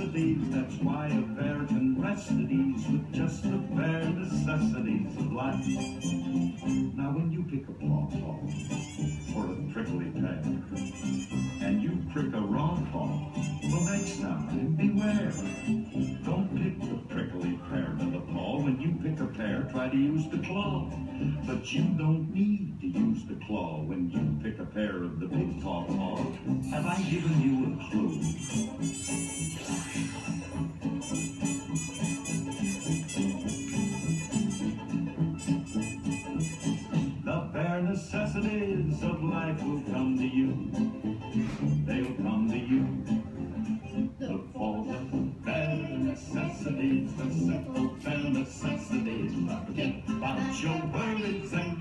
necessities. That's why a bear can rest at ease with just the bare necessities of life. Now when you pick a pawpaw or a prickly pear, and you prick a raw paw, well next time beware. Don't pick the prickly pear to the paw. When you pick a pear, try to use the claw. But you don't need to use the claw when you pick a pear of the big pawpaw. Have I given you a clue? The bare necessities of life will come to you. They'll come to you. Look for the bare necessities, the simple bare necessities. Forget about your worries and